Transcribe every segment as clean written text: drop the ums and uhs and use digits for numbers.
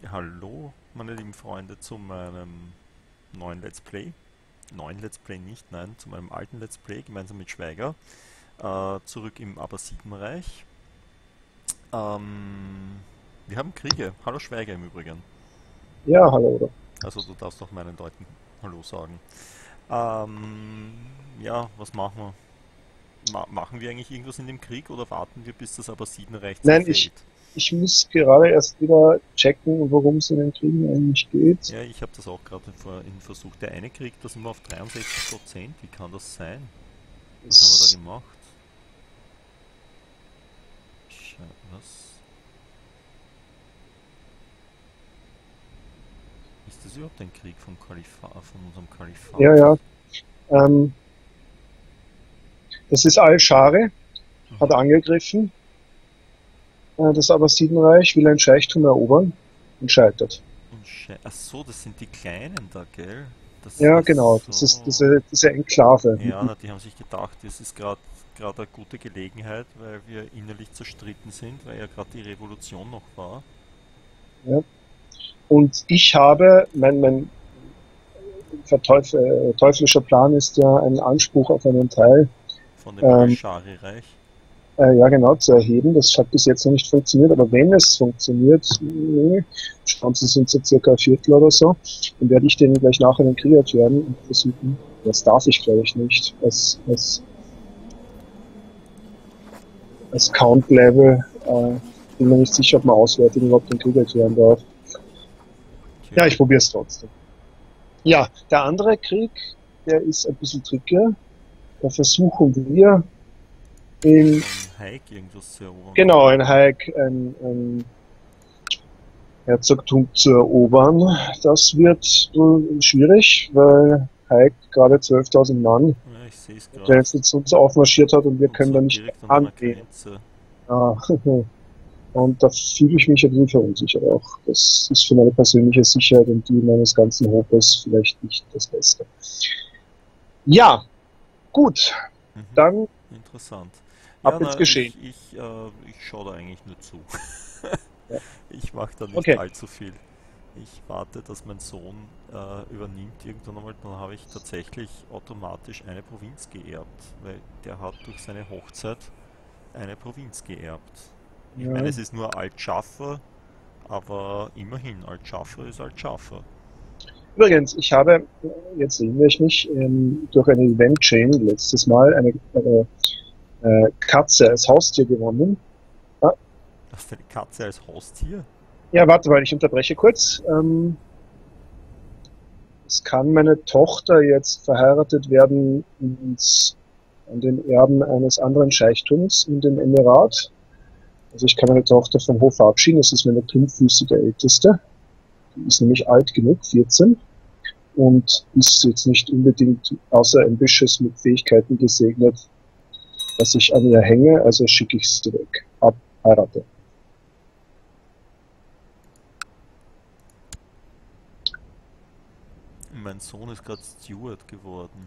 Ja, hallo, meine lieben Freunde, zu meinem neuen Let's Play. Neuen Let's Play nicht, nein, zu meinem alten Let's Play gemeinsam mit Schweiger. Zurück im Abbasidenreich. Wir haben Kriege. Hallo Schweiger im Übrigen. Ja, hallo. Also du darfst doch meinen Leuten Hallo sagen. Ähm, ja, was machen wir? Machen wir eigentlich irgendwas in dem Krieg oder warten wir, bis das Abbasidenreich Nein, zerfällt? ich muss gerade erst wieder checken, worum es in den Kriegen eigentlich geht. Ja, ich habe das auch gerade in Versuch. Der eine kriegt das immer auf 63%. Wie kann das sein? Was haben wir da Das, gemacht? Was? Ist das überhaupt ein Krieg vom Kalifat, von unserem ja, Kalifat? ja. Ähm, Das ist Al-Schari, hat Mhm. angegriffen, das Abbasidenreich, will ein Scheichtum erobern und scheitert. Ach so, das sind die Kleinen da, gell? Das, Ja, ach genau. Das ist so. diese Enklave Ja, na, die haben sich gedacht, das ist gerade eine gute Gelegenheit, weil wir innerlich zerstritten sind, weil ja gerade die Revolution noch war. Ja. Und ich habe, mein teuflischer Plan ist ja ein Anspruch auf einen Teil Von dem ähm, Al-Shari-Reich. ja genau, zu erheben. Das hat bis jetzt noch nicht funktioniert, aber wenn es funktioniert, Chancen sind so circa ein Viertel oder so, dann werde ich den gleich nachher den Krieg erklären und versuchen, das darf ich glaube ich nicht, als Count-Level, bin mir nicht sicher, ob man auswärtig überhaupt den Krieg erklären darf. Ja, Tja, ich probiere es trotzdem. Ja, der andere Krieg, der ist ein bisschen trickier. Da versuchen wir in, von Haig irgendwas zu erobern, genau, oder? in Haik ein Herzogtum zu erobern. Das wird wohl schwierig, weil Haik gerade 12.000 Mann Ja, ich sehe es der gerade. jetzt zu uns aufmarschiert hat und wir Und können zwar da nicht direkt an deiner angehen. Grenze. Ah, und da fühle ich mich ein bisschen verunsichert auch. Das ist für meine persönliche Sicherheit und die meines ganzen Hofes vielleicht nicht das Beste. Ja, gut, Mhm. dann Interessant. Ja, ab ins na, Geschehen. ich schaue da eigentlich nur zu. Ja, Ich mache da nicht okay. allzu viel. Ich warte, dass mein Sohn übernimmt irgendwann einmal, dann habe ich tatsächlich automatisch eine Provinz geerbt, weil der hat durch seine Hochzeit eine Provinz geerbt. Ich meine, Ja. es ist nur Al-Dschaffer, aber immerhin, Al-Dschaffer ist Al-Dschaffer. Übrigens, ich habe, jetzt erinnere ich mich, durch eine Event-Chain letztes Mal eine Katze als Haustier gewonnen. Ah, Hast du eine Katze als Haustier? ja, warte mal, ich unterbreche kurz. Es kann meine Tochter jetzt verheiratet werden an den Erben eines anderen Scheichtums in dem Emirat. Also ich kann meine Tochter vom Hof verabschieden. Das ist meine klumpfüßige Älteste. Die ist nämlich alt genug, 14, und ist jetzt nicht unbedingt außer Ambitious mit Fähigkeiten gesegnet, dass ich an ihr hänge. Also schicke ich sie weg. Ab, heirate. Mein Sohn ist gerade Steward geworden.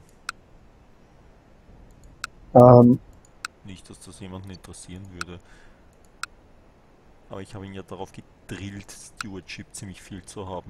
Ähm, Nicht, dass das jemanden interessieren würde. Aber ich habe ihn ja darauf gedrillt, Stewardship ziemlich viel zu haben.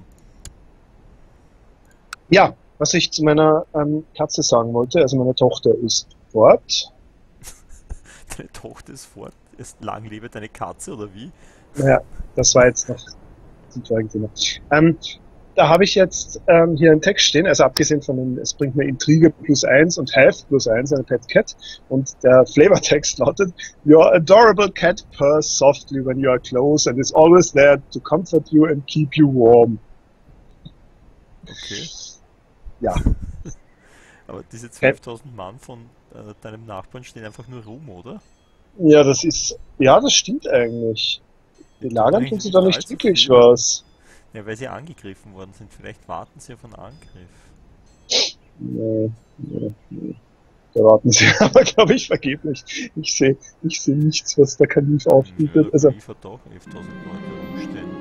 ja, was ich zu meiner Katze sagen wollte, also meine Tochter ist fort. Deine Tochter ist fort. Ist lang lebe deine Katze oder wie? Naja, das war jetzt noch zum vorigen Thema. Ähm, Da habe ich jetzt hier einen Text stehen, also abgesehen von dem, es bringt mir Intrige +1 und Health +1, eine Pet Cat. Und der Flavortext lautet: Your adorable cat purrs softly when you are close and is always there to comfort you and keep you warm. Okay. Ja, Aber diese Cat, 12.000 Mann von deinem Nachbarn stehen einfach nur rum, oder? ja, ja, das stimmt eigentlich. Die tun Belagern tun eigentlich sie da nicht nicht allzu wirklich viel. was. Ja, weil sie angegriffen worden sind. Vielleicht warten sie auf einen Angriff. Nee, nee, nee. Da warten sie aber, glaube ich, vergeblich. Ich sehe nichts, was der Kalif Ja, aufbietet. der Also, Kalif hat doch 11.000 Leute rumstehen.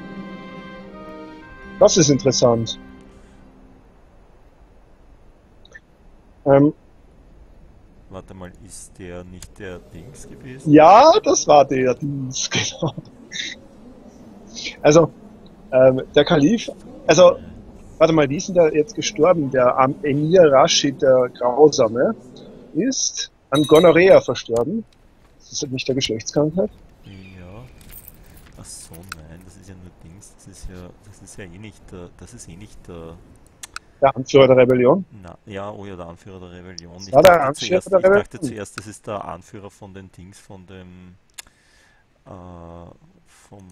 das ist interessant. Ähm, Warte mal, ist der nicht der Dings gewesen? ja, das war der Dienst, genau. Also, Der Kalif, also, warte mal, wie ist denn der jetzt gestorben? Der Emir Rashid, der Grausame, ist an Gonorrhea verstorben. Das ist halt nicht der Geschlechtskrankheit. Ja. Ach so, nein, das ist ja nur Dings. Das ist ja eh nicht das ist eh nicht der, Der Anführer der Rebellion. na, ja, oh ja, der Anführer der Rebellion. Das war der Anführer der Ich dachte Rebellion. zuerst, das ist der Anführer von den Dings, vom,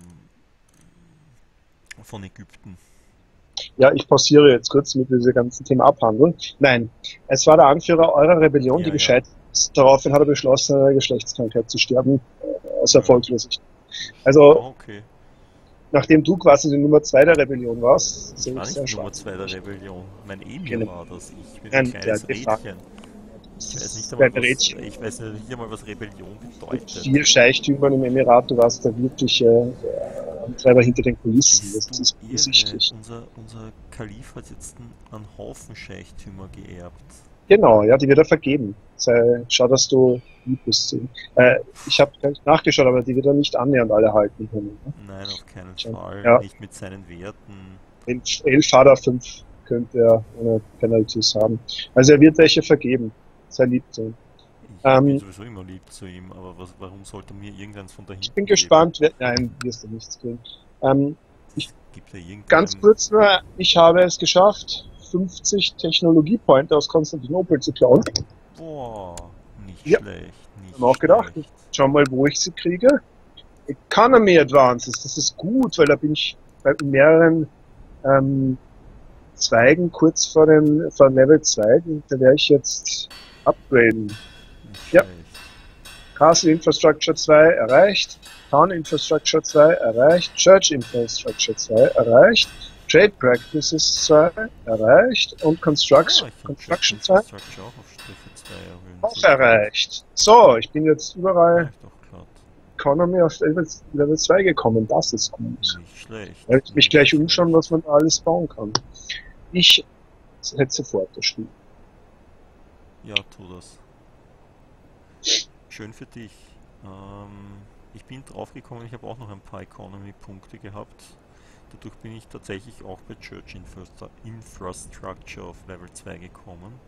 von Ägypten. Ja, ich pausiere jetzt kurz, mit wir diese ganzen Themen abhandeln. Nein, es war der Anführer eurer Rebellion, die Ja, ja, gescheitert ist. Daraufhin hat er beschlossen, an einer Geschlechtskrankheit zu sterben, aus ja. Erfolglosigkeit. Also, Oh, okay. nachdem du quasi die Nummer 2 der Rebellion warst, Ich sehe war ich sehr nicht Nummer schwarz für 2 der dich. Rebellion. Mein Emir Genau. war das. Ich bin ein Nein, der kleines de facto. Rädchen. Das Ich weiß nicht ist einmal ein was, Rädchen ich weiß nicht einmal, was Rebellion mit bedeutet. 4 Scheichtümern im Emirat. Du warst der wirkliche Antreiber hinter den Kulissen. Bist Das du ist irre? offensichtlich. Unser Kalif hat jetzt einen Haufen Scheichtümer geerbt. Genau, ja, die wird er vergeben. Schau, dass du lieb bist zu ihm. Ich habe gar nicht nachgeschaut, aber die wird er nicht annähernd alle halten können. Ne? Nein, auf keinen Fall. Ja, Nicht mit seinen Werten. 11 hat er, 5 könnte er ohne Penalties haben. Also er wird welche vergeben. Sei lieb zu ihm. Ich bin Ähm, sowieso immer lieb zu ihm, aber warum sollte mir irgendeins von da ich bin hinten geben? gespannt. Nein, wirst du nichts kriegen. Ich Das gibt ja Ganz irgendeinem. kurz nur, ich habe es geschafft, 50 Technologiepointer aus Konstantinopel zu klauen. Boah, nicht Ja, schlecht, haben wir nicht auch gedacht. schlecht. Schau mal, wo ich sie kriege. Economy Advances, das ist gut, weil da bin ich bei mehreren ähm, Zweigen kurz vor Level 2. Da werde ich jetzt upgraden. Nicht Ja, schlecht. Castle Infrastructure 2 erreicht, Town Infrastructure 2 erreicht, Church Infrastructure 2 erreicht, Trade Practices 2 erreicht und Ah, ich kann Church Construction 2 Infrastructure auch auf Stufe 2 erhöhen. auch Sehr gut. erreicht. So, ich bin jetzt überall Reicht doch glatt. Economy auf Level 2 gekommen. Das ist gut. Nicht schlecht, Da werde ich mich nicht gleich umschauen, schlecht. was man da alles bauen kann. Ich hätte sofort das Spiel. Ja, tu das. Schön für dich. Ich bin draufgekommen, ich habe auch noch ein paar Economy-Punkte gehabt. Dadurch bin ich tatsächlich auch bei Church Infrastructure auf Level 2 gekommen.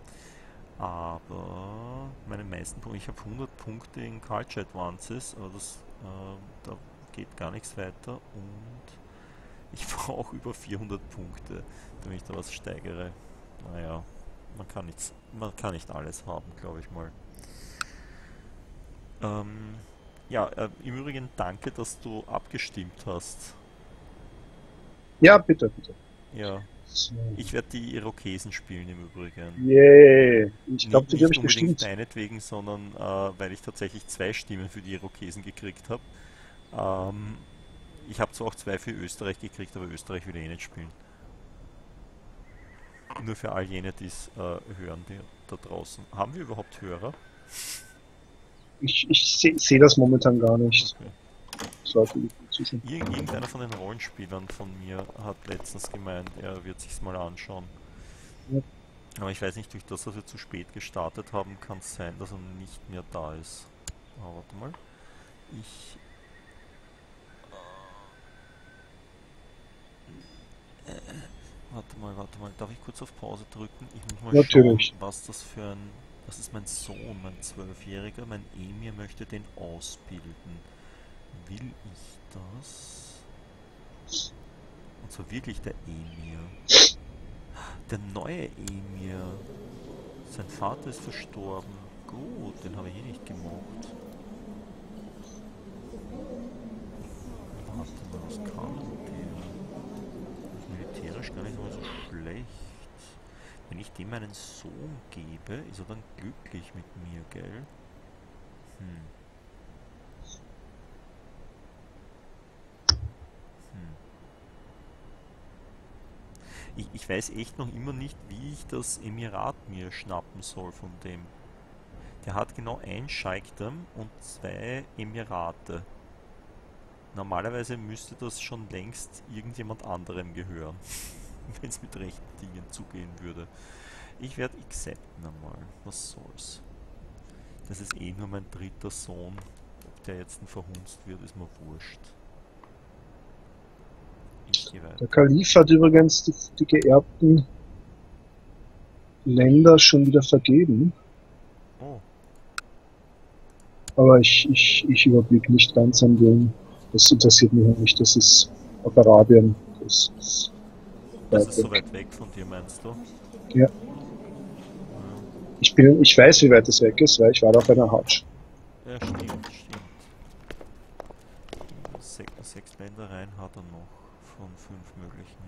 Aber meine meisten Punkte, ich habe 100 Punkte in Culture Advances, aber da geht gar nichts weiter und ich brauche über 400 Punkte, damit ich da was steigere. Naja, man kann nicht alles haben, glaube ich mal. Ähm, ja, im Übrigen danke, dass du abgestimmt hast. Ja, bitte, bitte. Ja, So. ich werde die Irokesen spielen im Übrigen. Yeah. Ich glaube, für die habe Nicht ich unbedingt gestimmt. deinetwegen, sondern weil ich tatsächlich zwei Stimmen für die Irokesen gekriegt habe. Ähm, ich habe zwar auch zwei für Österreich gekriegt, aber Österreich will eh nicht spielen. Nur für all jene, die es hören, die da draußen. Haben wir überhaupt Hörer? Ich seh das momentan gar nicht. Okay. Sollte ich zuschauen. Irgendeiner von den Rollenspielern von mir hat letztens gemeint, er wird sich's mal anschauen. Ja, Aber ich weiß nicht, durch das, dass wir zu spät gestartet haben, kann es sein, dass er nicht mehr da ist. Aber warte mal. Ich. Warte mal. Darf ich kurz auf Pause drücken? Ich muss mal schauen, natürlich. was das für ein. Das ist mein Sohn, mein Zwölfjähriger. Mein Emir möchte den ausbilden. Will ich das? Und zwar wirklich der Emir. Der neue Emir. Sein Vater ist verstorben. Gut, den habe ich eh nicht gemocht. Warte mal, was kann denn der? Ist militärisch gar nicht mal so schlecht. Wenn ich dem meinen Sohn gebe, ist er dann glücklich mit mir, gell? Hm, hm. Ich weiß echt noch immer nicht, wie ich das Emirat mir schnappen soll von dem. Der hat genau ein Scheikdom und zwei Emirate. Normalerweise müsste das schon längst irgendjemand anderem gehören, wenn es mit rechten Dingen zugehen würde. Ich werde accepten einmal. Was soll's? Das ist eh nur mein dritter Sohn. Ob der jetzt ein verhunzt wird, ist mir wurscht. Ich Geh weiter. Der Kalif hat übrigens die geerbten Länder schon wieder vergeben. Oh, Aber ich überblicke nicht ganz an dem. Das interessiert mich auch nicht. Das ist auf Arabien. Das ist das weit ist so weg. weit weg von dir, meinst du? Ja. Ich weiß, wie weit das weg ist, weil ich war da auf einer Hatsch. Ja, stimmt, stimmt. Sechs Ländereien hat er noch von 5 möglichen.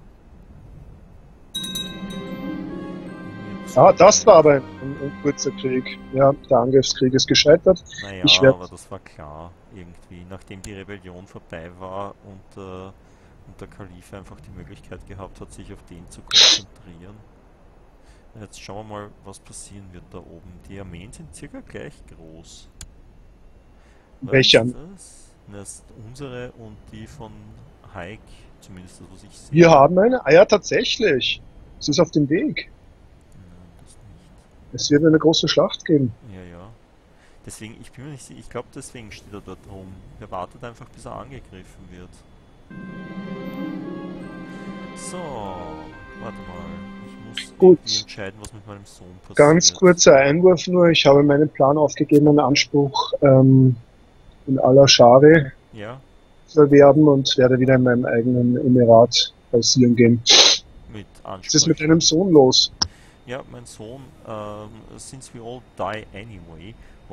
Ah, das war aber ein kurzer Krieg. Ja, der Angriffskrieg ist gescheitert. Naja, Ich werde aber das war klar, irgendwie. Nachdem die Rebellion vorbei war und der Kalif einfach die Möglichkeit gehabt hat, sich auf den zu konzentrieren. Jetzt schauen wir mal, was passieren wird da oben. Die Armeen sind circa gleich groß. Was welche ist an. das? Das ist unsere und die von Haig, zumindest das, was ich sehe. Wir haben eine. Ah ja, tatsächlich. Es ist auf dem Weg. Nein, das nicht. Es wird eine große Schlacht geben. Ja, ja. Deswegen, ich bin mir nicht sicher, ich glaube deswegen steht er dort rum. Er wartet einfach, bis er angegriffen wird. So, warte mal. Ich muss Gut. irgendwie entscheiden, was mit meinem Sohn passiert. Ganz kurzer Einwurf nur. Ich habe meinen Plan aufgegeben, einen Anspruch in Al-Ashari Ja, zu erwerben und werde wieder in meinem eigenen Emirat pausieren gehen. mit Was ist mit Ansprüchen. deinem Sohn los? Ja, mein Sohn, since we all die anyway,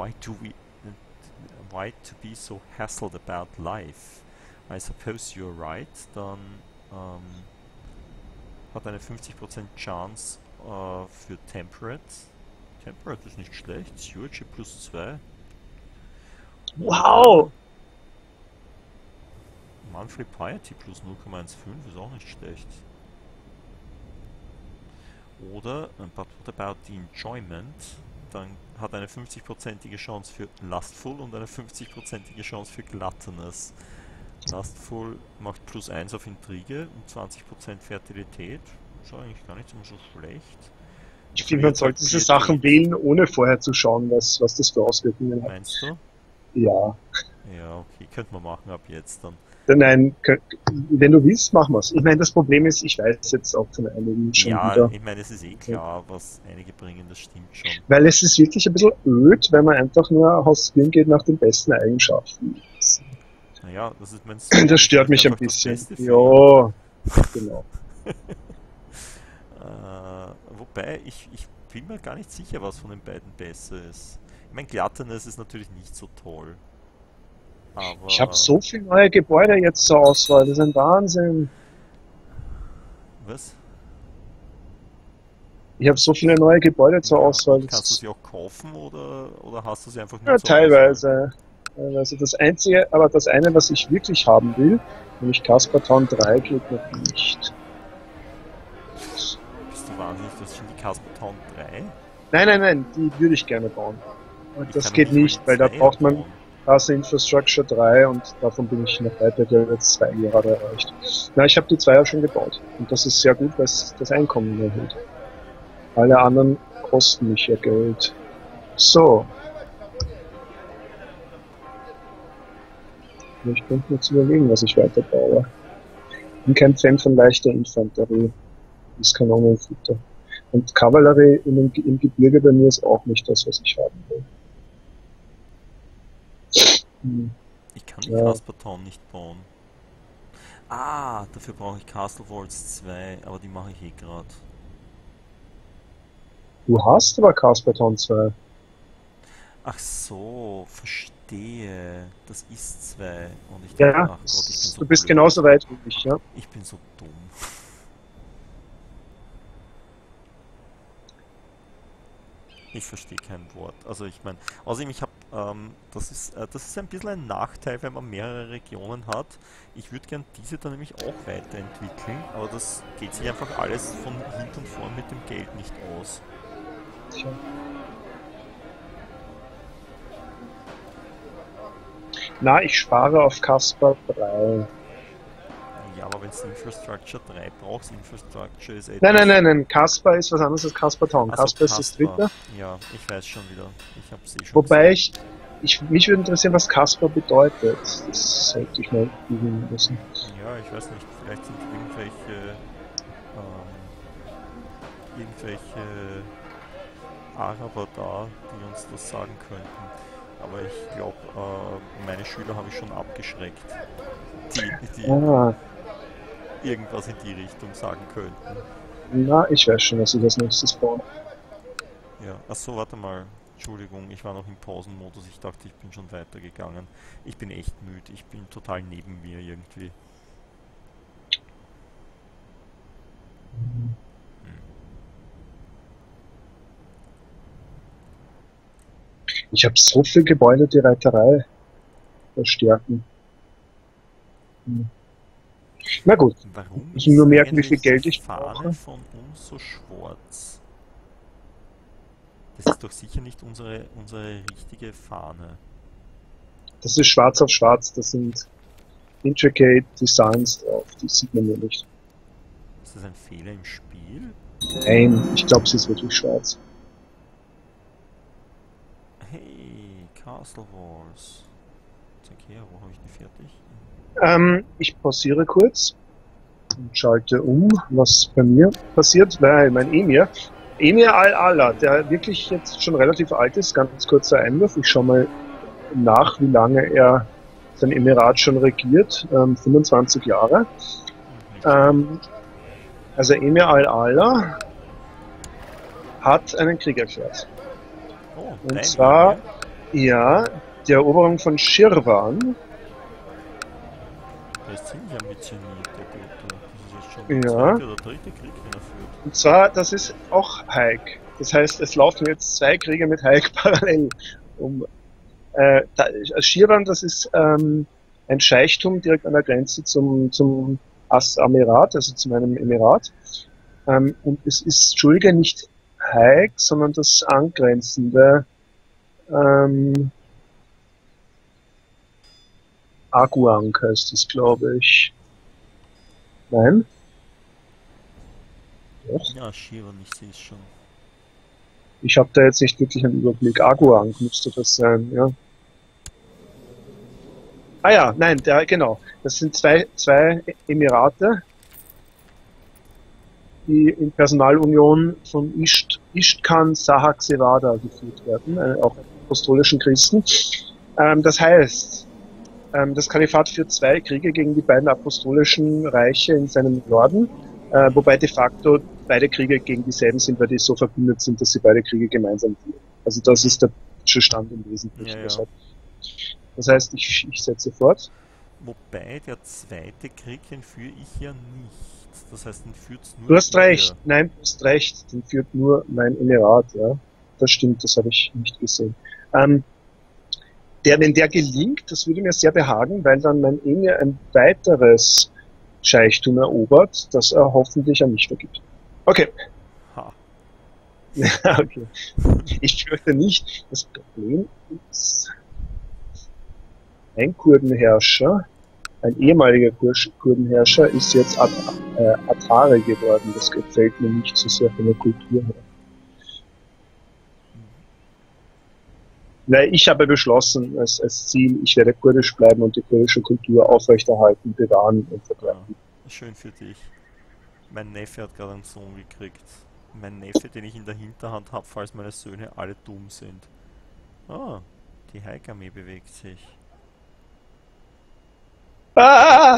why to be so hassled about life? I suppose you're right. Dann hat eine 50% Chance für Temperate. Temperate ist nicht schlecht. Stewardship plus 2. Wow! Monthly Piety plus 0,15 ist auch nicht schlecht. Oder, but what about the Enjoyment? Dann hat eine 50%ige Chance für Lustful und eine 50%ige Chance für Gluttonous. Lustful macht plus 1 auf Intrige und 20% Fertilität. Ist eigentlich gar nicht so schlecht. Ich finde, man sollte diese Sachen wählen, ohne vorher zu schauen, was das für Auswirkungen hat. Meinst du? Ja. Ja, okay, könnte man machen ab jetzt dann. Nein, wenn du willst, machen wir's. Ich meine, das Problem ist, ich weiß jetzt auch von einigen schon Ja, wieder. ich meine, es ist eh klar, was einige bringen, das stimmt schon. Weil es ist wirklich ein bisschen öd, wenn man einfach nur hausieren geht nach den besten Eigenschaften. Naja, das ist mein Sohn. Das stört mich ein einfach das bisschen. Beste für ihn. Ja, genau. Wobei, ich bin mir gar nicht sicher, was von den beiden besser ist. Ich meine, Gluttonous ist natürlich nicht so toll. Aber Ich habe so viele neue Gebäude jetzt zur Auswahl, das ist ein Wahnsinn. was? Ich habe so viele neue Gebäude zur Ja, Auswahl. kannst du Das sie auch kaufen oder hast du sie einfach nur ja, zur Auswahl? teilweise. Also das einzige, aber das eine, was ich wirklich haben will, nämlich Casper Town 3, geht noch nicht. Bist du wahnsinnig, du hast schon die Casper Town 3? Nein, die würde ich gerne bauen. Und Ich das kann geht mal nicht, die weil da Zweier braucht man bauen. Castle Infrastructure 3 und davon bin ich noch weiter, der jetzt 2 gerade erreicht. Na, ich habe die 2 ja schon gebaut. Und das ist sehr gut, weil es das Einkommen erhöht. Alle anderen kosten mich ja Geld. So. Ich könnte mir jetzt überlegen, was ich weiter baue. Ich bin kein Fan von leichter Infanterie. Das ist Kanonenfutter. Und Kavallerie im Gebirge bei mir ist auch nicht das, was ich haben will. Ich kann die Ja. Casper Town nicht bauen. Ah, dafür brauche ich Castle Walls 2, aber die mache ich eh gerade. Du hast aber Casper Town 2. Ach so, verstehe. Das ist 2. Und ich Ja, dachte, ach Gott, ich bin so du bist blöd. genauso weit wie ich, ja. Ich bin so dumm. Ich verstehe kein Wort. Also ich meine, außerdem ich habe, das ist ein bisschen ein Nachteil, wenn man mehrere Regionen hat. Ich würde gern diese dann nämlich auch weiterentwickeln, aber das geht sich einfach alles von hinten und vorn mit dem Geld nicht aus. Tja. Na, ich spare auf Casper 3. Ja, aber wenn du Infrastructure 3 brauchst, Infrastructure ist Nein. Casper ist was anderes als Casper Town. Also Casper ist das dritte. Ja, ich weiß schon wieder. Ich habe eh schon Wobei gesehen. mich würde interessieren, was Casper bedeutet. Das sollte ich mal googeln müssen. Ja, Ja, ich weiß nicht, vielleicht sind irgendwelche Araber da, die uns das sagen könnten. Aber ich glaube, meine Schüler habe ich schon abgeschreckt, die Ah, irgendwas in die Richtung sagen könnten. na, ich weiß schon, was ich als nächstes baue. Ja, achso, warte mal. Entschuldigung, ich war noch im Pausenmodus. Ich dachte, ich bin schon weitergegangen. Ich bin echt müde. Ich bin total neben mir irgendwie. Hm. Ich habe so viel Gebäude, die Reiterei verstärken. Hm. Na gut, Warum ich muss nur ist merken, wie viel eigentlich die Geld ich Fahne brauche. von uns so schwarz? Das ist doch sicher nicht unsere richtige Fahne. Das ist schwarz auf schwarz, das sind intricate Designs drauf, die sieht man nur nicht. Ist das ein Fehler im Spiel? Nein, ich glaube, sie ist wirklich schwarz. Hey, Castle Wars. Zeig her, wo habe ich die fertig? Ich pausiere kurz und schalte um, was bei mir passiert, weil mein Emir Al-Allah, der wirklich jetzt schon relativ alt ist, ganz kurzer Einwurf, ich schaue mal nach, wie lange er sein Emirat schon regiert, 25 Jahre. Nicht schlecht. Ähm, also Emir Al-Allah hat einen Krieg erklärt. Oh, Und dein zwar, Emir? ja, die Eroberung von Schirwan. Der ist ziemlich ambitioniert, der Gute. Das ist jetzt schon der Ja, zweite oder dritte Krieg, den er führt. und zwar, das ist auch Haik. Das heißt, es laufen jetzt zwei Kriege mit Haik parallel. Um, Schirwan, das ist ein Scheichtum direkt an der Grenze zum As-Amirat, also zu meinem Emirat. Und es ist, Entschuldige, nicht Haik, sondern das angrenzende ähm, Aguang heißt es, glaube ich. Nein? Doch. Ja, Shivan, ich sehe es schon. Ich habe da jetzt nicht wirklich einen Überblick. Aguang müsste das sein, ja. Ah ja, nein, der, genau. Das sind zwei Emirate, die in Personalunion von Ishtkan Sahak Sevada geführt werden, auch apostolischen Christen. Das heißt, das Kalifat führt zwei Kriege gegen die beiden apostolischen Reiche in seinem Norden, wobei de facto beide Kriege gegen dieselben sind, weil die so verbündet sind, dass sie beide Kriege gemeinsam führen. Also das Mhm. ist der politische Stand im Ja, Wesentlichen. ja. Das heißt, ich setze fort. Wobei der zweite Krieg, den führe ich ja nicht. Das heißt, den führt's Du nur hast ihr. recht, nein, du hast recht, den führt nur mein Emirat, ja. Das stimmt, das habe ich nicht gesehen. Ähm, wenn der gelingt, das würde mir sehr behagen, weil dann mein Emir ein weiteres Scheichtum erobert, das er hoffentlich an mich vergibt. Okay, Ha. okay. Ich fürchte nicht, das Problem ist, ein Kurdenherrscher, ein ehemaliger Kurdenherrscher, ist jetzt Atari geworden. Das gefällt mir nicht so sehr von der Kultur her. Weil ich habe beschlossen, als Ziel, ich werde kurdisch bleiben und die kurdische Kultur aufrechterhalten, bewahren und Ah, verbreiten. schön für dich. Mein Neffe hat gerade einen Sohn gekriegt. Mein Neffe, den ich in der Hinterhand habe, falls meine Söhne alle dumm sind. Ah, die Heikarmee bewegt sich. Ah!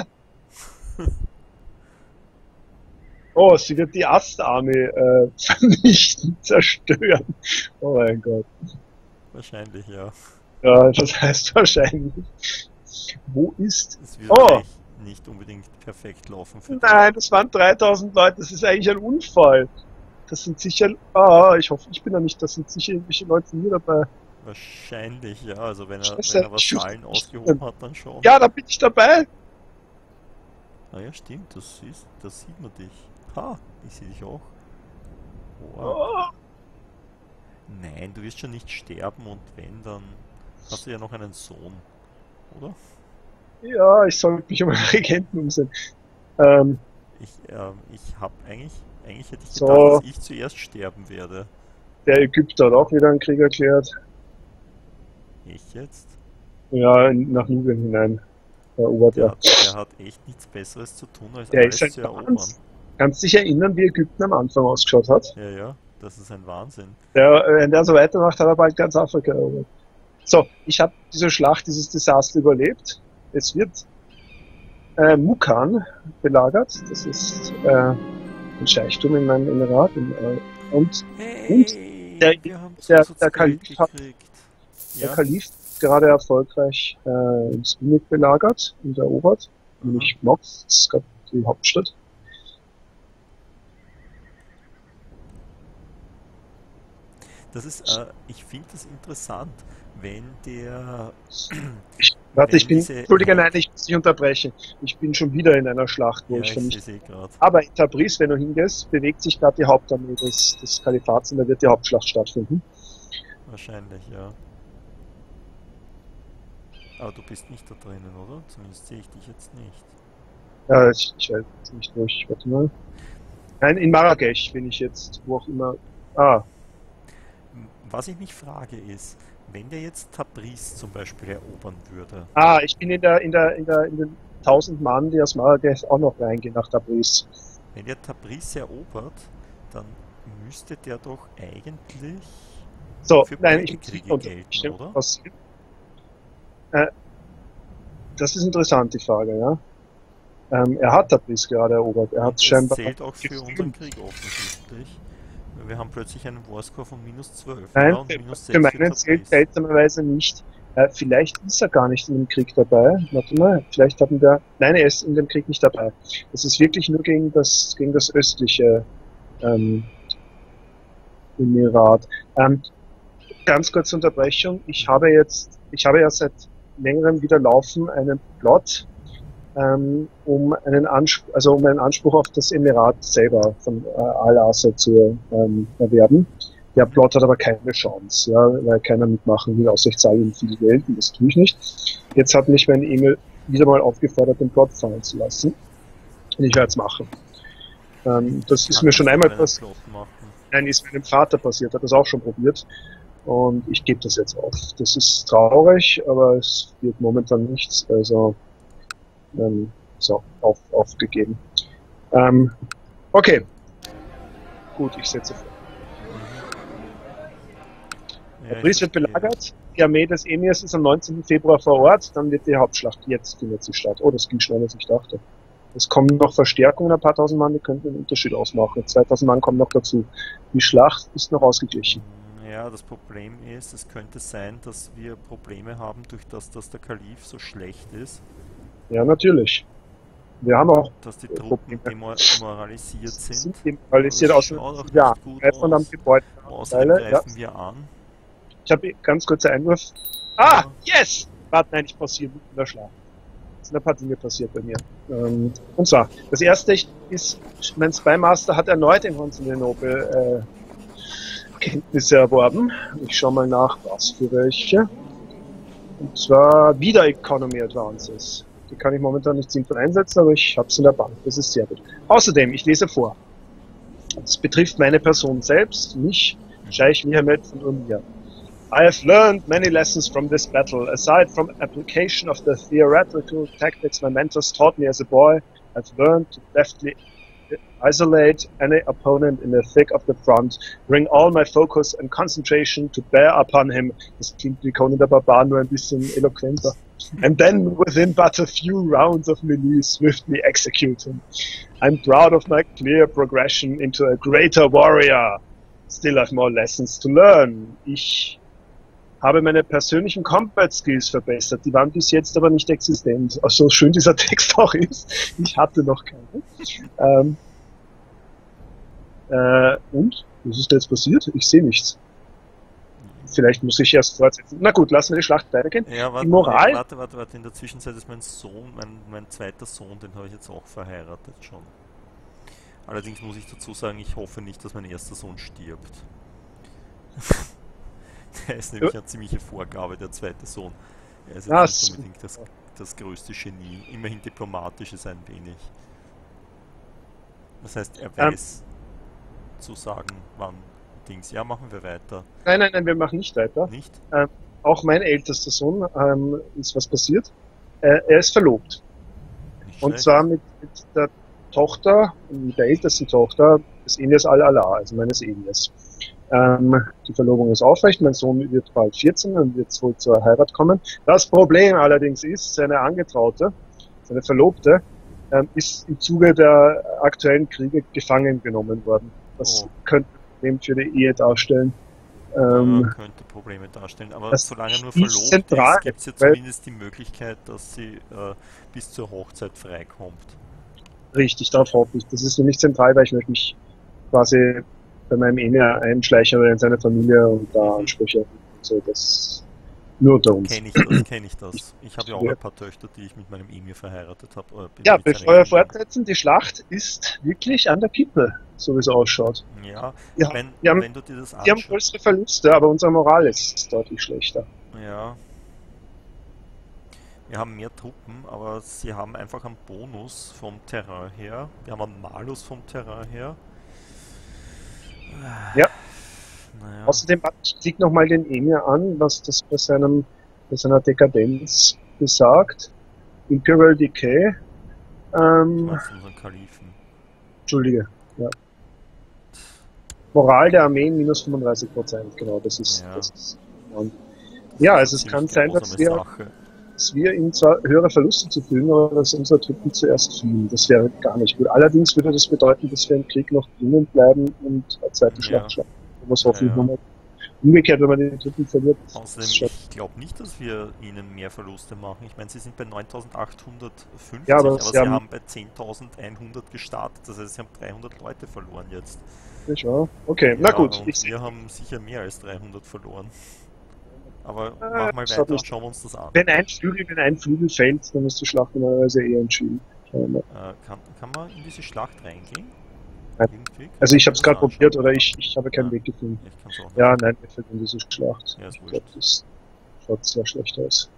Oh, sie wird die Astarmee vernichten, zerstören. Oh mein Gott. Wahrscheinlich, ja. Ja, das heißt wahrscheinlich. Wo ist... Es wird Oh, wahrscheinlich nicht unbedingt perfekt laufen für dich. nein, das waren 3000 Leute. Das ist eigentlich ein Unfall. Das sind sicher... Ah, ich hoffe, ich bin da nicht. Das sind sicher irgendwelche Leute von mir dabei. Wahrscheinlich, ja. Also wenn Scheiße, er ich fürchte Vasallen mich. ausgehoben hat, dann schon. Ja, da bin ich dabei. Ah ja, stimmt, das sieht man dich. Ha, ich sehe dich auch. Wow. Oh, Nein, du wirst schon nicht sterben und wenn, dann hast du ja noch einen Sohn, oder? ja, ich sollte mich um einen Regenten umsehen. Ähm, Ich habe eigentlich hätte ich gedacht, dass so, ich zuerst sterben werde. der Ägypter hat auch wieder einen Krieg erklärt. Ich jetzt? Ja, nach Libyen hinein. erobert. Ja. Der hat echt nichts Besseres zu tun, als Der ist alles ein zu erobern. Wahnsinn. Kannst du dich erinnern, wie Ägypten am Anfang ausgeschaut hat? Ja, ja, das ist ein Wahnsinn. Wenn der so weitermacht, hat er bald ganz Afrika erobert. So, ich habe diese Schlacht, dieses Desaster überlebt. Es wird Mukan belagert. Das ist ein Scheichtum in meinem Emirat. Und der, Hey, wir haben der Kalif Zusatzgeld hat gekriegt. Der Ja, Kalif hat gerade erfolgreich Spinnik belagert und erobert, aha. nämlich Mox, das ist gerade die Hauptstadt. Ich finde das interessant, wenn der, Warte, wenn diese Entschuldige, nein, Head, ich muss dich unterbrechen. Ich bin schon wieder in einer Schlacht, wo ja, ich ich sehe vernichtet. sie gerade, Aber in Tabriz, wenn du hingehst, bewegt sich gerade die Hauptarmee des Kalifats und da wird die Hauptschlacht stattfinden. wahrscheinlich, ja. Aber du bist nicht da drinnen, oder? Zumindest sehe ich dich jetzt nicht. Ja, ich weiß jetzt nicht durch. Warte mal. Nein, in Marrakesch bin ich jetzt, wo auch immer. Ah, Was ich mich frage ist, wenn der jetzt Tabriz zum Beispiel erobern würde, ich bin in den 1000 Mann, die aus Marrakesch auch noch reingehen nach Tabriz. wenn der Tabriz erobert, dann müsste der doch eigentlich So, für nein, beide ich muss dich Kriege gelten, unterbrechen. oder? Äh, Das ist interessant, die Frage, ja. Er hat Tabriz gerade erobert. Er hat Und es scheinbar zählt auch für unseren gefilmt. Krieg offensichtlich. Wir haben plötzlich einen Warscore von -12, ja, Nein, und für -6 für meinen zählt Tabriz. seltsamerweise nicht. Vielleicht ist er gar nicht in dem Krieg dabei. Warte mal, vielleicht haben wir. Nein, er ist in dem Krieg nicht dabei. Das ist wirklich nur gegen das östliche ähm, Emirat. Ganz kurze Unterbrechung. Mhm. Ich habe ja seit längerem wieder laufen einen Plot, um einen Anspruch auf das Emirat selber von Al-Assad zu erwerben. Der Mhm. Plot hat aber keine Chance, ja, weil keiner mitmachen will, außer ich zahle ihm viel Geld und das tue ich nicht. Jetzt hat mich mein Emil wieder mal aufgefordert, den Plot fallen zu lassen. Und ich werde es machen. Du Das ist mir schon kannst einmal aber einen passiert. Plot machen. Nein, ist meinem Vater passiert, hat das auch schon probiert. Und ich gebe das jetzt auf. Das ist traurig, aber es wird momentan nichts. Also, so, aufgegeben. Ähm, okay, gut, ich setze vor. Mhm. Ja, ich Tabriz wird verstehe. belagert. Die Armee des Emirs ist am 19. Februar vor Ort. Dann wird die Hauptschlacht. Jetzt findet sie statt. Oh, das ging schneller, als ich dachte. Es kommen noch Verstärkungen, ein paar tausend Mann, die könnten einen Unterschied ausmachen. 2000 Mann kommen noch dazu. Die Schlacht ist noch ausgeglichen. Ja, das Problem ist, es könnte sein, dass wir Probleme haben, durch das, dass der Kalif so schlecht ist, Ja, natürlich. Wir haben auch dass die Truppen Probleme. demoralisiert Sie sind. sind Aber es demoralisiert aus schaut auch ja, nicht gut Greifern am aus. Gebäude Außerdem Teile. Ja. greifen wir an. Ich habe ganz kurzer Einwurf. Ja. Yes! Warte, nein, ich pausiere mitten in der Schlacht. Es sind ein paar Dinge passiert bei mir. Und zwar, das erste ist, mein Spymaster hat erneut in Konstantinopel Kenntnisse erworben. Ich schaue mal nach, was für welche. Und zwar wieder Economy Advances. Die kann ich momentan nicht sinnvoll einsetzen, aber ich habe es in der Bank. Das ist sehr gut. Außerdem, ich lese vor. Es betrifft meine Person selbst, mich, Mhm. Scheich Mohammed von Urmia. I have learned many lessons from this battle. Aside from application of the theoretical tactics my mentors taught me as a boy, I've learned to deftly isolate any opponent in the thick of the front, bring all my focus and concentration to bear upon him. Das klingt wie Conan der Barbar, nur ein bisschen eloquenter. And then, within but a few rounds of melee, swiftly execute him. I'm proud of my clear progression into a greater warrior. Still have more lessons to learn. Ich habe meine persönlichen Combat Skills verbessert. Die waren bis jetzt aber nicht existent. Auch so schön dieser Text auch ist. Ich hatte noch keine. Ähm, und? Was ist da jetzt passiert? Ich sehe nichts. Vielleicht muss ich erst fortsetzen. Na gut, lassen wir die Schlacht weitergehen. Ja, Die warte, nee, Moral. warte. In der Zwischenzeit ist mein Sohn, mein zweiter Sohn, den habe ich jetzt auch verheiratet schon. Allerdings muss ich dazu sagen, ich hoffe nicht, dass mein erster Sohn stirbt. Der ist nämlich eine ziemliche Vorgabe, der zweite Sohn. Er ist jetzt Ah, nicht unbedingt das größte Genie. Immerhin diplomatisch ist er ein wenig. Das heißt, er ähm, weiß zu sagen, wann Dings. Ja, machen wir weiter. nein, wir machen nicht weiter. Nicht? Ähm, auch mein ältester Sohn ist was passiert. Er ist verlobt. Nicht Und schlecht. zwar mit der Tochter, mit der ältesten Tochter des Enies Al-Ala, also meines Enies. Die Verlobung ist aufrecht, mein Sohn wird bald 14 und wird wohl zur Heirat kommen. Das Problem allerdings ist, seine Angetraute, seine Verlobte, ist im Zuge der aktuellen Kriege gefangen genommen worden. Das könnte ein Problem für die Ehe darstellen. Könnte Probleme darstellen, aber das solange er nur ist verlobt zentral, ist, gibt es ja weil- zumindest die Möglichkeit, dass sie bis zur Hochzeit freikommt. Richtig, darauf hoffe ich. Das ist für mich zentral, weil ich möchte mich quasi bei meinem Emir einschleichen oder in seine Familie und da Ansprüche und so. Das nur unter uns. Kenne ich das, kenne ich das. Ich habe ja auch ein paar Töchter, die ich mit meinem Emir verheiratet habe. Ja, bevor wir fortsetzen, die Schlacht ist wirklich an der Kippe, so wie es ausschaut. Ja, Ja, wenn du dir das Wir haben anschaust. größere Verluste, aber unsere Moral ist deutlich schlechter. Ja. Wir haben mehr Truppen, aber sie haben einfach einen Bonus vom Terrain her. Wir haben einen Malus vom Terrain her. Ja. Naja. Außerdem, ich klicke nochmal den Emir an, was das bei seiner Dekadenz besagt. Imperial Decay. Ich meine unseren Kalifen. Entschuldige. Ja. Moral der Armeen minus 35%, genau, das ist. Ja. Das ist ja, also es kann sein, dass wir ihm zwar höhere Verluste zufügen, aber dass unsere Truppen zuerst fliehen. Das wäre gar nicht gut. Allerdings würde das bedeuten, dass wir im Krieg noch drinnen bleiben und eine zweite Schlacht schlagen. Was hoffentlich nochmal. Umgekehrt, wenn man die Truppen verliert. Außerdem, ich glaube nicht, dass wir ihnen mehr Verluste machen. Ich meine, sie sind bei 9.850, ja, aber sie haben bei 10.100 gestartet. Das heißt, sie haben 300 Leute verloren jetzt. Ja, okay, ja, na gut. Wir haben sicher mehr als 300 verloren. Aber mach mal weiter und schauen wir uns das an. Wenn ein Flügel fällt, dann ist die Schlacht normalerweise eher entschieden. Kann man in diese Schlacht reingehen? Also ich habe es gerade probiert, oder ich habe keinen Weg gefunden. Ja, nein, mir fällt in diese Schlacht. Ja, ist ich glaube, das schaut sehr schlecht aus.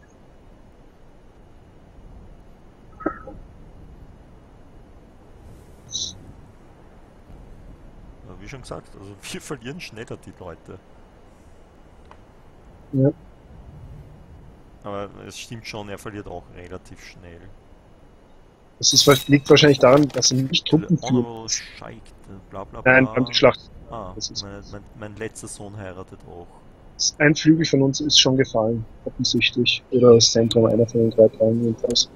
Ja, wie schon gesagt, also wir verlieren schneller die Leute. Ja. Aber es stimmt schon, er verliert auch relativ schnell. Das liegt wahrscheinlich daran, dass er nicht Truppen führt. Nein, die Schlacht. Mein letzter Sohn heiratet auch. Ein Flügel von uns ist schon gefallen, offensichtlich. Oder das Zentrum, einer von den 3 Teilen jedenfalls.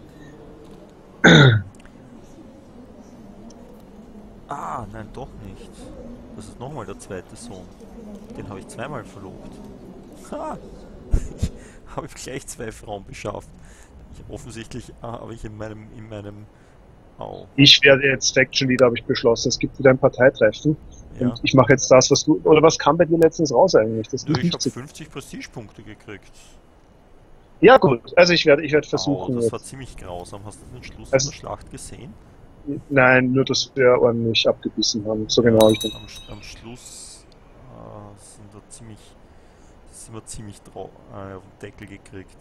Ah, nein, doch nicht. Das ist nochmal der zweite Sohn. Den habe ich zweimal verlobt. Ha! Habe ich gleich 2 Frauen beschafft. Offensichtlich habe ich in meinem Ich werde jetzt Faction Leader, habe ich beschlossen. Es gibt wieder ein Parteitreffen. Ja. Und ich mache jetzt das, was du. Oder was kam bei dir letztens raus eigentlich? Ich habe 50 Prestigepunkte gekriegt. Ja gut, also ich werde versuchen. Das war ziemlich grausam. Hast du den Schluss der Schlacht gesehen? Nein, nur dass wir ordentlich abgebissen haben. So genau habe ich den. Am Schluss sind wir ziemlich auf den Deckel gekriegt.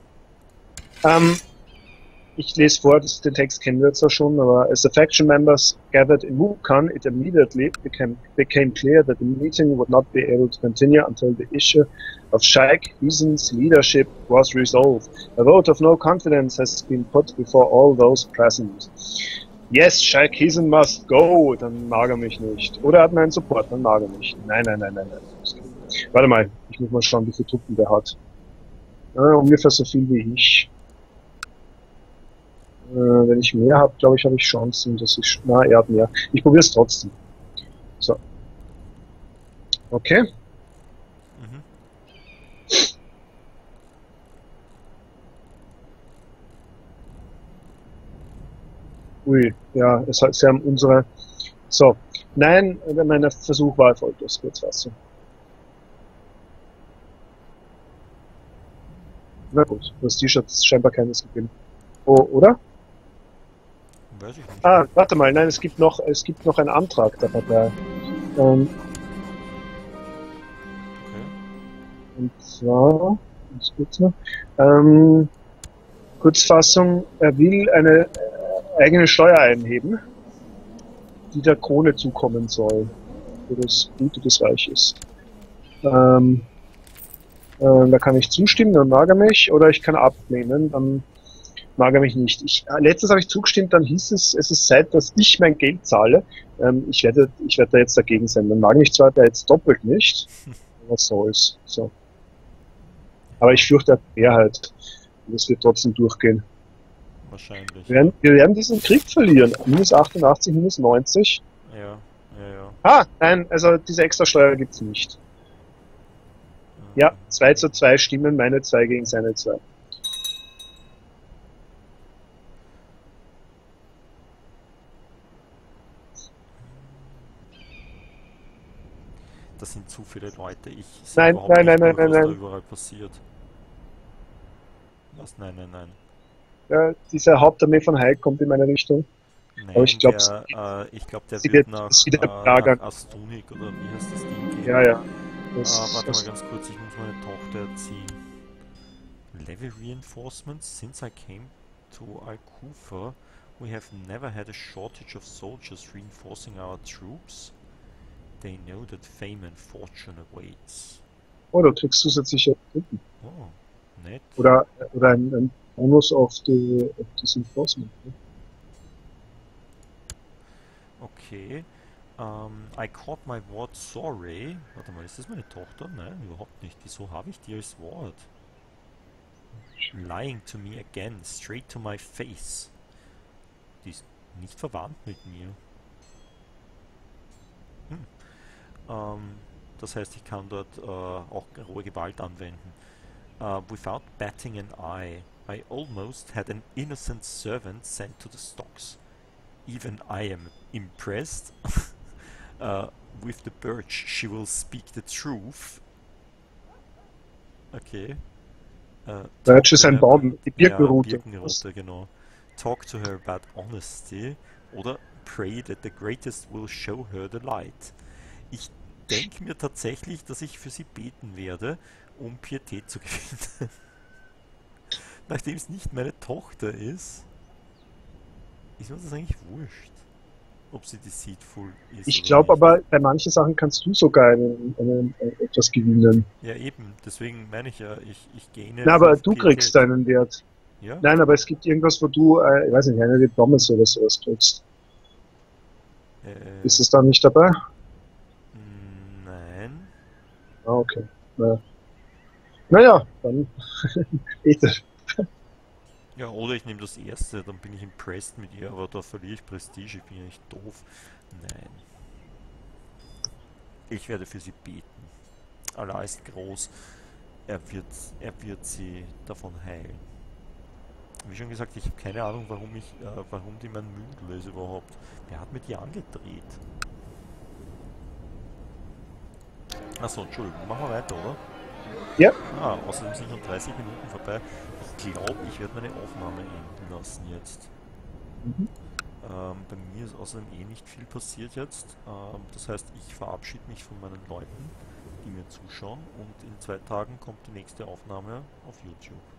Ich lese vor, den Text kennen wir zwar schon, aber as the faction members gathered in Wukan, it immediately became clear that the meeting would not be able to continue until the issue of Shaikh Hisen's leadership was resolved. A vote of no confidence has been put before all those present. Yes, Shaikh Hisen must go, dann mag er mich nicht. Oder er hat meinen Support, dann mag er mich. Nein. Warte mal, ich muss mal schauen, wie viele Truppen der hat. Ungefähr so viel wie ich. Wenn ich mehr habe, glaube ich, habe ich Chancen, dass ich... Na, er hat mehr. Ich probiere es trotzdem. So. Okay. Ui, ja, sie haben unsere... So. Nein, mein Versuch war erfolglos, Kurzfassung. Na gut, das T-Shirt ist scheinbar keines gegeben. Oh, oder? Weiß ich nicht. Ah, warte mal, nein, es gibt noch einen Antrag der Partei. Okay. Und zwar, Kurzfassung, er will eine eigene Steuer einheben, die der Krone zukommen soll, für das Gute des Reiches. Da kann ich zustimmen, dann mag er mich, oder ich kann ablehnen, dann mag er mich nicht. Letztens habe ich zugestimmt, dann hieß es, es ist Zeit, dass ich mein Geld zahle. Ich werde da jetzt dagegen sein. Man mag mich zwar da jetzt doppelt nicht, was soll's. So. Aber ich fürchte eine Mehrheit. Und es wird trotzdem durchgehen. Wahrscheinlich, ja. Wir werden diesen Krieg verlieren. Minus 88, minus 90. Ja, ja, ja. Ah, nein, also diese Extrasteuer gibt's nicht. Ja, 2:2 Stimmen, meine zwei gegen seine zwei. Das sind zu viele Leute. Ich sehe Nein, überhaupt nein, nein, nicht nein, durch, nein, was da nein. überall passiert. Was? Nein, nein, nein. Ja, diese Hauptarmee von Hayek kommt in meine Richtung. Aber Nein, ich glaube, der sie wird wird nach, es wieder nach belagern. Astunik oder wie heißt das Ding gehen. Ja, ja. Das, Warte mal das, ganz kurz, ich muss meine Tochter erziehen. Levy reinforcements? Since I came to Al-Kufa, we have never had a shortage of soldiers reinforcing our troops. They know that fame and fortune awaits. oh, du kriegst zusätzliche Truppen. Oh, nett. Oder ein Bonus auf das Enforcement. Ne? Okay. I caught my ward sorry. Warte mal, ist das meine Tochter? Nein, überhaupt nicht. Wieso habe ich die als Ward? Lying to me again, straight to my face. Die ist nicht verwandt mit mir. Hm. Das heißt, ich kann dort auch rohe Gewalt anwenden. Without batting an eye, I almost had an innocent servant sent to the stocks. Even I am impressed. With the birch, she will speak the truth. Okay. Birch ist ein Baum, die Birkenrute. Ja, Birkenrute, genau. Talk to her about honesty oder pray that the greatest will show her the light. Ich denke mir tatsächlich, dass ich für sie beten werde, um Pietät zu gewinnen. Nachdem es nicht meine Tochter ist mir das eigentlich wurscht, ob sie deceitful ist Ich oder glaube nicht. aber, bei manchen Sachen kannst du sogar etwas gewinnen. Ja, eben, deswegen meine ich ja, ich gehe Na, jetzt aber auf du kriegst Pietät. deinen Wert. Ja? Nein, aber es gibt irgendwas, wo du, ich weiß nicht, eine Diplomacy oder sowas kriegst. Äh, Ist es da nicht dabei? nein. Ah, okay. Naja, dann bitte. Ja, oder ich nehme das erste, dann bin ich impressed mit ihr, aber da verliere ich Prestige, ich bin ja nicht doof. Nein. Ich werde für sie beten. Allah ist groß, er wird sie davon heilen. Wie schon gesagt, ich habe keine Ahnung, warum die mein Mündel ist überhaupt. Wer hat mit ihr angedreht? Achso, Entschuldigung, machen wir weiter, oder? Ja, Außerdem sind schon 30 Minuten vorbei. Ich glaube, ich werde meine Aufnahme enden lassen jetzt. mhm. Bei mir ist außerdem eh nicht viel passiert jetzt. Das heißt, ich verabschiede mich von meinen Leuten, die mir zuschauen, und in 2 Tagen kommt die nächste Aufnahme auf YouTube.